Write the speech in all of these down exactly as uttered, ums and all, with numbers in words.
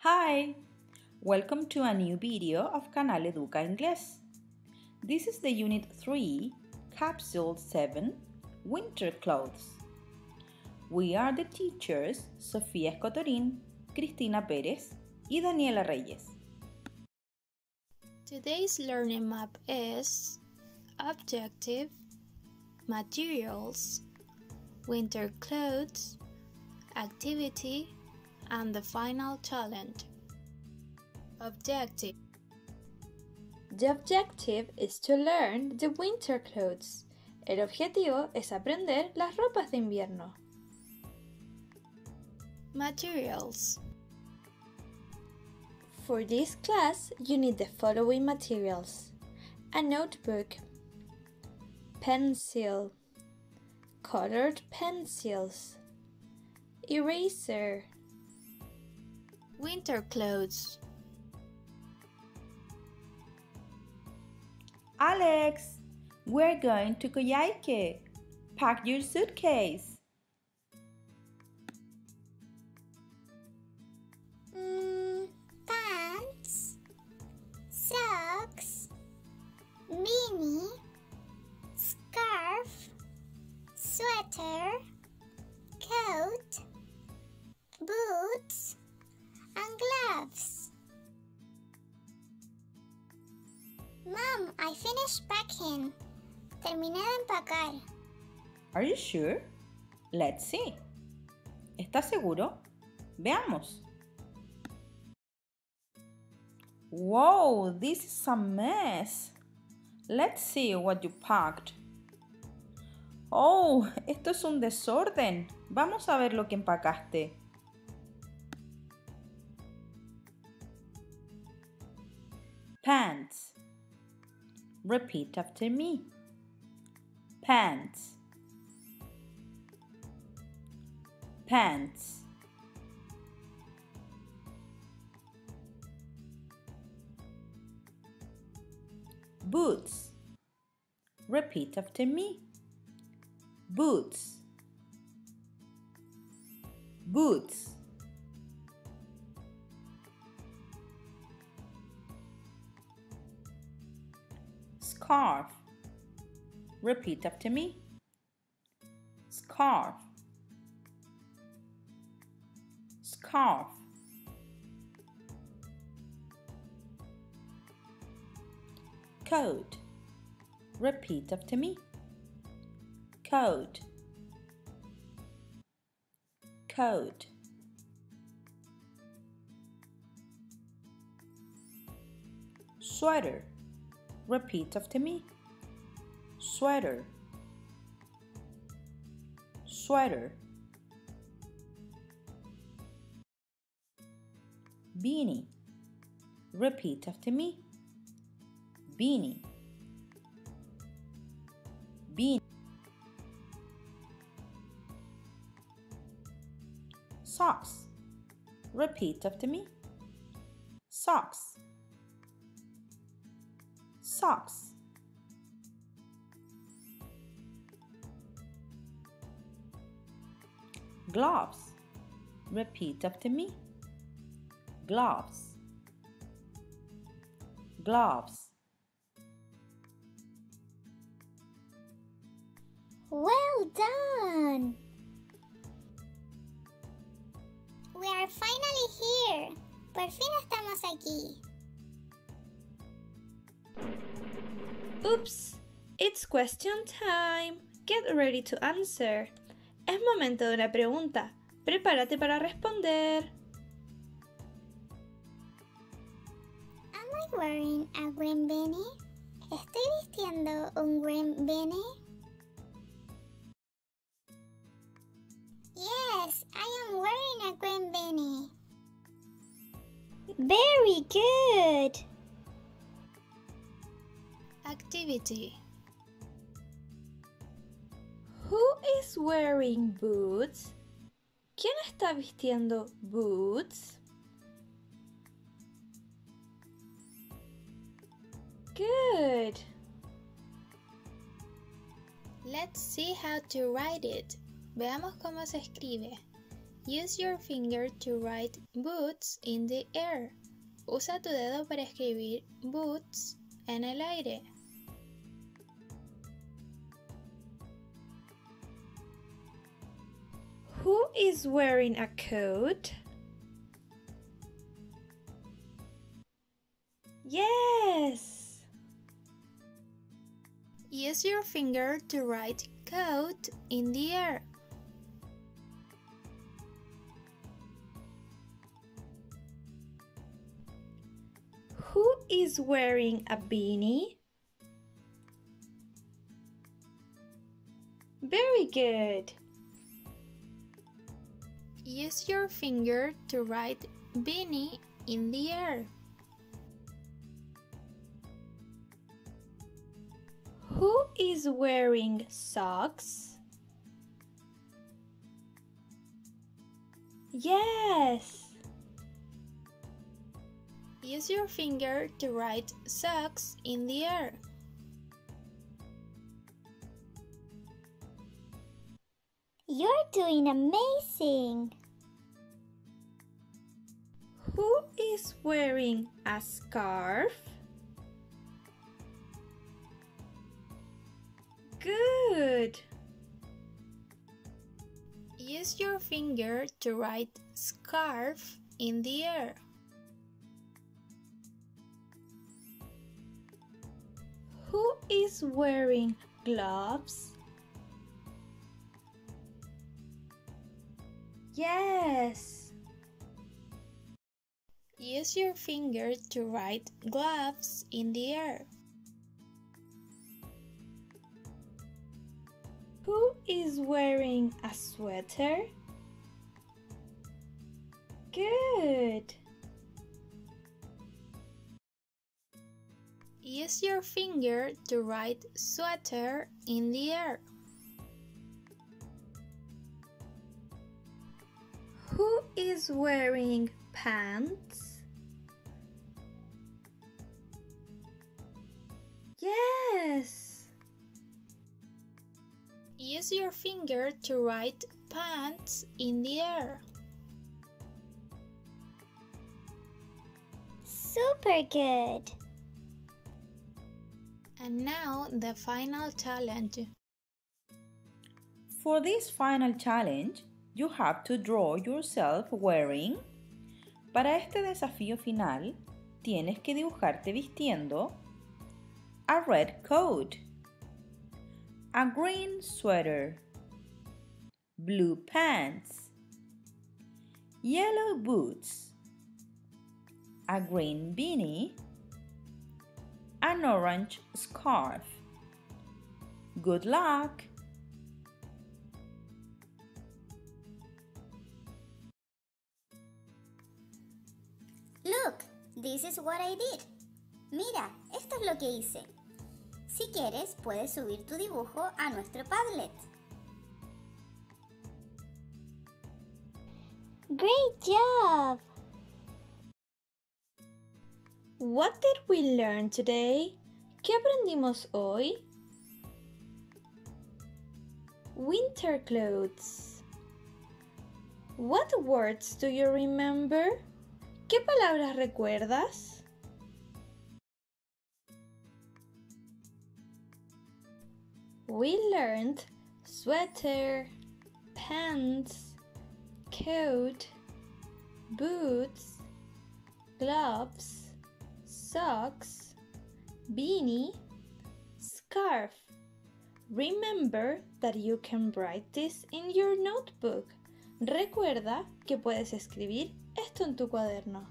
Hi! Welcome to a new video of Canal Educa Inglés. This is the Unit three, Capsule seven, Winter Clothes. We are the teachers Sofía Escotorín, Cristina Pérez y Daniela Reyes. Today's learning map is Objective, Materials, Winter Clothes, Activity, and the final challenge. Objective. The objective is to learn the winter clothes. El objetivo es aprender las ropas de invierno. Materials. For this class, you need the following materials: a notebook, pencil, colored pencils, eraser. Winter clothes. Alex, we're going to Coyhaique. Pack your suitcase. Mm, pants, socks, beanie, scarf, sweater, coat, boots, and gloves. Mom, I finished packing. Terminé de empacar. Are you sure? Let's see. ¿Estás seguro? Veamos. Wow, this is a mess. Let's see what you packed. Oh, esto es un desorden. Vamos a ver lo que empacaste. Pants. Repeat after me. Pants. Pants. Boots. Repeat after me. Boots. Boots. Scarf. Repeat after me. Scarf. Scarf. Coat. Repeat after me. Coat. Coat. Sweater. Repeat after me. Sweater. Sweater. Beanie. Repeat after me. Beanie. Beanie. Socks. Repeat after me. Socks. Socks. Gloves. Repeat after me. Gloves. Gloves. Well done! We are finally here. Por fin estamos aquí. Oops! It's question time. Get ready to answer. Es momento de una pregunta. Prepárate para responder. Am I wearing a green beanie? ¿Estoy vistiendo un green beanie? Yes, I am wearing a green beanie. Very good! Activity. Who is wearing boots? ¿Quién está vistiendo boots? Good. Let's see how to write it. Veamos cómo se escribe. Use your finger to write boots in the air. Usa tu dedo para escribir boots en el aire. Who is wearing a coat? Yes! Use your finger to write coat in the air. Who is wearing a beanie? Very good! Use your finger to write beanie in the air. Who is wearing socks? Yes! Use your finger to write socks in the air. You're doing amazing! Who is wearing a scarf? Good! Use your finger to write scarf in the air. Who is wearing gloves? Yes! Use your finger to write gloves in the air. Who is wearing a sweater? Good! Use your finger to write sweater in the air. Who is wearing pants? Yes! Use your finger to write pants in the air. Super good! And now the final challenge. For this final challenge, you have to draw yourself wearing. Para este desafío final, tienes que dibujarte vistiendo a red coat, a green sweater, blue pants, yellow boots, a green beanie, an orange scarf. Good luck! Look, this is what I did. Mira, esto es lo que hice. Si quieres, puedes subir tu dibujo a nuestro Padlet. Great job! What did we learn today? ¿Qué aprendimos hoy? Winter clothes. What words do you remember? ¿Qué palabras recuerdas? We learned sweater, pants, coat, boots, gloves, socks, beanie, scarf. Remember that you can write this in your notebook. Recuerda que puedes escribir esto en tu cuaderno.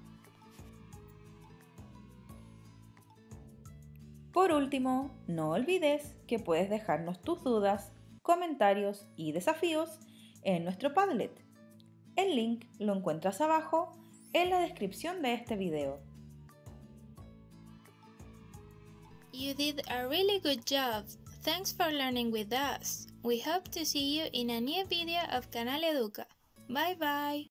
Por último, no olvides que puedes dejarnos tus dudas, comentarios y desafíos en nuestro Padlet. El link lo encuentras abajo en la descripción de este video. You did a really good job. Thanks for learning with us. We hope to see you in a new video of Canal Educa. Bye bye!